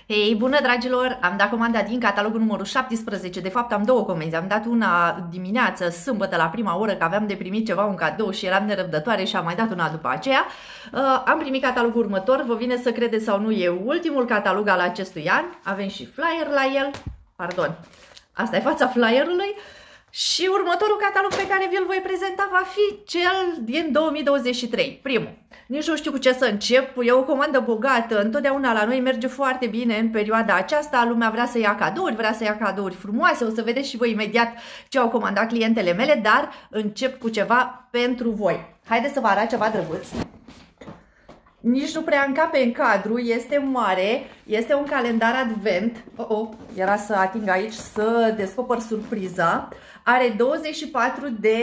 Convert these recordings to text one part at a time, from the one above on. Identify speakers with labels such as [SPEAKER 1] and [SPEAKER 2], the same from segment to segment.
[SPEAKER 1] Hei, bună dragilor! Am dat comanda din catalogul numărul 17, de fapt am două comenzi. Am dat una dimineață, sâmbătă, la prima oră, că aveam de primit ceva, un cadou și eram nerăbdătoare și am mai dat una după aceea. Am primit catalogul următor, vă vine să credeți sau nu, e ultimul catalog al acestui an. Avem și flyer la el, pardon, asta e fața flyerului. Și următorul catalog pe care vi-l voi prezenta va fi cel din 2023, primul. Nici nu știu cu ce să încep, e o comandă bogată, întotdeauna la noi merge foarte bine în perioada aceasta, lumea vrea să ia cadouri, vrea să ia cadouri frumoase, o să vedeți și voi imediat ce au comandat clientele mele, dar încep cu ceva pentru voi. Haideți să vă arăt ceva drăguț. Nici nu prea încape în cadru, este mare, este un calendar advent. Era să ating aici să descoper surpriza. Are 24 de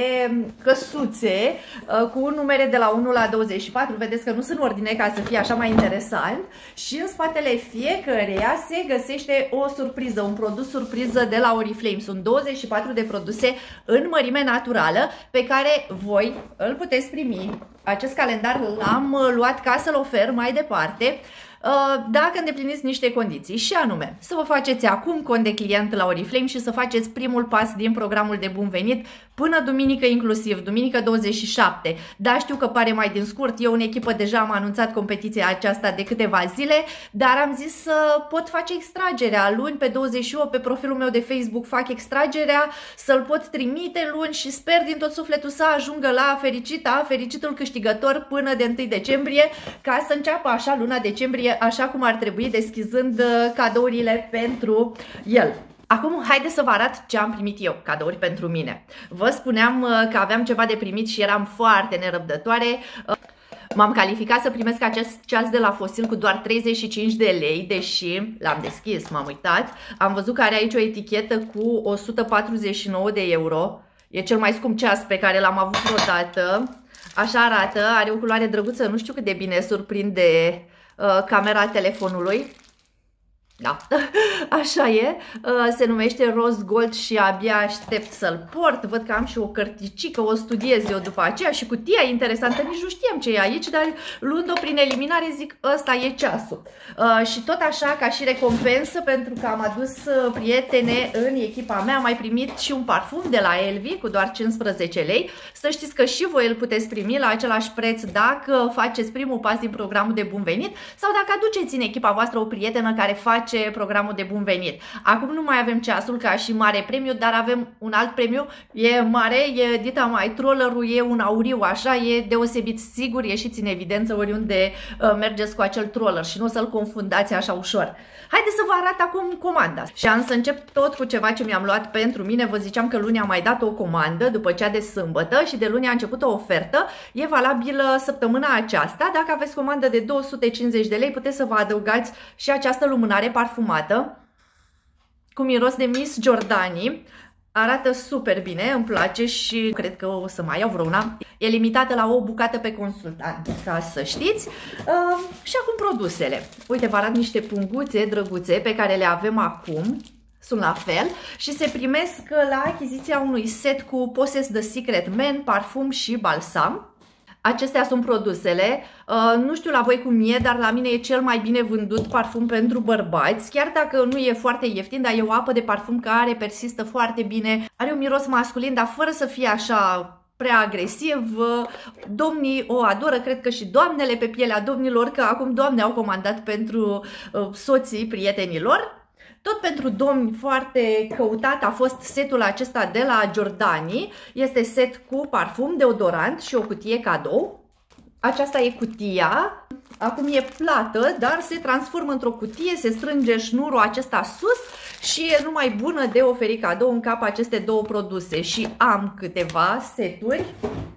[SPEAKER 1] căsuțe cu numere de la 1 la 24. Vedeți că nu sunt ordine ca să fie așa mai interesant. Și în spatele fiecăreia se găsește o surpriză, un produs surpriză de la Oriflame. Sunt 24 de produse în mărime naturală pe care voi îl puteți primi. Acest calendar l-am luat ca să-l ofer mai departe dacă îndepliniți niște condiții, și anume să vă faceți acum cont de client la Oriflame și să faceți primul pas din programul de bun venit până duminică inclusiv, duminică 27. Da, știu că pare mai din scurt, eu în echipă deja am anunțat competiția aceasta de câteva zile, dar am zis să pot face extragerea luni pe 28 pe profilul meu de Facebook, fac extragerea, să-l pot trimite luni și sper din tot sufletul să ajungă la fericitul câștigător până de 1 decembrie, ca să înceapă așa luna decembrie așa cum ar trebui, deschizând cadourile pentru el. Acum, haideți să vă arăt ce am primit eu, cadouri pentru mine. Vă spuneam că aveam ceva de primit și eram foarte nerăbdătoare. M-am calificat să primesc acest ceas de la Fossil cu doar 35 de lei, deși l-am deschis, m-am uitat. Am văzut că are aici o etichetă cu 149 de euro. E cel mai scump ceas pe care l-am avut vreodată. Așa arată, are o culoare drăguță, nu știu cât de bine surprinde camera telefonului. Da, așa e, se numește Rose Gold și abia aștept să-l port. Văd că am și o cărticică, o studiez eu după aceea și cutia interesantă, nici nu știam ce e aici, dar luând-o prin eliminare zic, ăsta e ceasul. Și tot așa, ca și recompensă, pentru că am adus prietene în echipa mea, am mai primit și un parfum de la Elvi cu doar 15 lei. Să știți că și voi îl puteți primi la același preț dacă faceți primul pas din programul de bun venit sau dacă aduceți în echipa voastră o prietenă care face programul de bun venit. Acum nu mai avem ceasul ca și mare premiu, dar avem un alt premiu, e mare, e dita mai, trollerul e un auriu, așa, e deosebit, sigur, ieșiți în evidență oriunde mergeți cu acel troller și nu o să-l confundați așa ușor. Haideți să vă arăt acum comanda. Și am să încep tot cu ceva ce mi-am luat pentru mine. Vă ziceam că luni am mai dat o comandă după cea de sâmbătă și de luni a început o ofertă. E valabilă săptămâna aceasta. Dacă aveți comandă de 250 de lei, puteți să vă adăugați și această lumânare parfumată cu miros de Miss Giordani. Arată super bine, îmi place și cred că o să mai iau vreuna. E limitată la o bucată pe consultant, ca să știți. Și acum produsele. Uite, vă arăt niște punguțe drăguțe pe care le avem acum. Sunt la fel și se primesc la achiziția unui set cu Possess The Secret Man, parfum și balsam. Acestea sunt produsele, nu știu la voi cum e, dar la mine e cel mai bine vândut parfum pentru bărbați, chiar dacă nu e foarte ieftin, dar e o apă de parfum care persistă foarte bine, are un miros masculin, dar fără să fie așa prea agresiv. Domnii o adoră, cred că și doamnele pe pielea domnilor, că acum doamne au comandat pentru soții prietenilor. Tot pentru domni foarte căutat a fost setul acesta de la Giordani. Este set cu parfum, deodorant și o cutie cadou. Aceasta e cutia. Acum e plată, dar se transformă într-o cutie, se strânge șnurul acesta sus și e numai bună de oferit cadou în cap aceste două produse. Și am câteva seturi.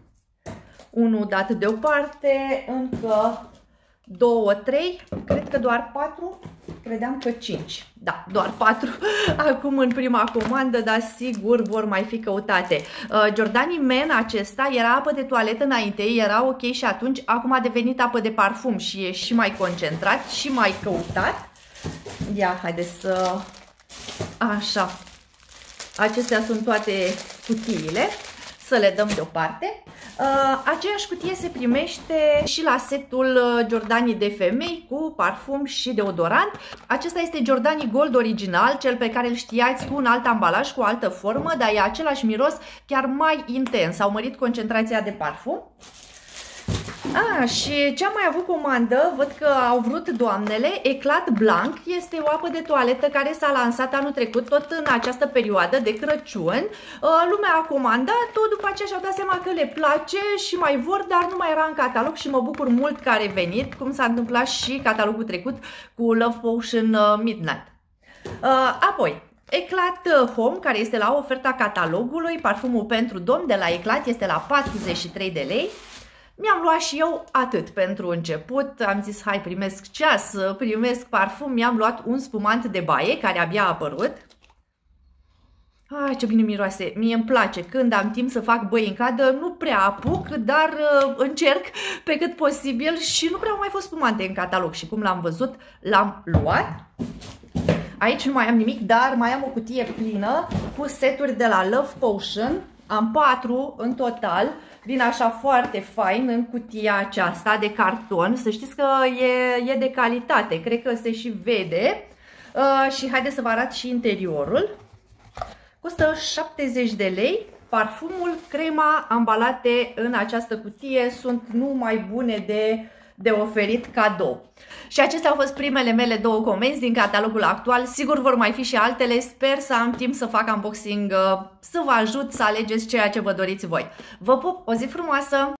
[SPEAKER 1] Unul dat deoparte, încă 2, 3, cred că doar 4, credeam că 5, da, doar 4 acum în prima comandă, dar sigur vor mai fi căutate. Giordani Men acesta era apă de toaletă înainte, era ok și atunci, acum a devenit apă de parfum și e și mai concentrat și mai căutat. Ia, haideți să... Așa, acestea sunt toate cutiile. să le dăm deoparte. Aceeași cutie se primește și la setul Giordani de femei cu parfum și deodorant. Acesta este Giordani Gold original, cel pe care îl știați, cu un alt ambalaj, cu o altă formă, dar e același miros, chiar mai intens. Au mărit concentrația de parfum. Și ce am mai avut comandă, văd că au vrut doamnele, Eclat Blanc, este o apă de toaletă care s-a lansat anul trecut, tot în această perioadă de Crăciun. Lumea a comandat-o, după aceea și-au dat seama că le place și mai vor, dar nu mai era în catalog și mă bucur mult că a revenit, cum s-a întâmplat și catalogul trecut cu Love Potion Midnight. Apoi, Eclat Home, care este la oferta catalogului, parfumul pentru domn de la Eclat este la 43 de lei. Mi-am luat și eu atât pentru început, am zis hai primesc ceas, primesc parfum, mi-am luat un spumant de baie care abia a apărut. Ai, ce bine miroase, mie îmi place, când am timp să fac băi în cadă, nu prea apuc, dar încerc pe cât posibil și nu prea au mai fost spumante în catalog și cum l-am văzut, l-am luat. Aici nu mai am nimic, dar mai am o cutie plină cu seturi de la Love Potion, am 4 în total. Vin așa foarte fain în cutia aceasta de carton. Să știți că e de calitate, cred că se și vede. Și haideți să vă arăt și interiorul. Costă 70 de lei. Parfumul, crema ambalate în această cutie sunt numai bune de oferit cadou. Și acestea au fost primele mele 2 comenzi din catalogul actual. Sigur vor mai fi și altele. Sper să am timp să fac unboxing, să vă ajut să alegeți ceea ce vă doriți voi. Vă pup, o zi frumoasă!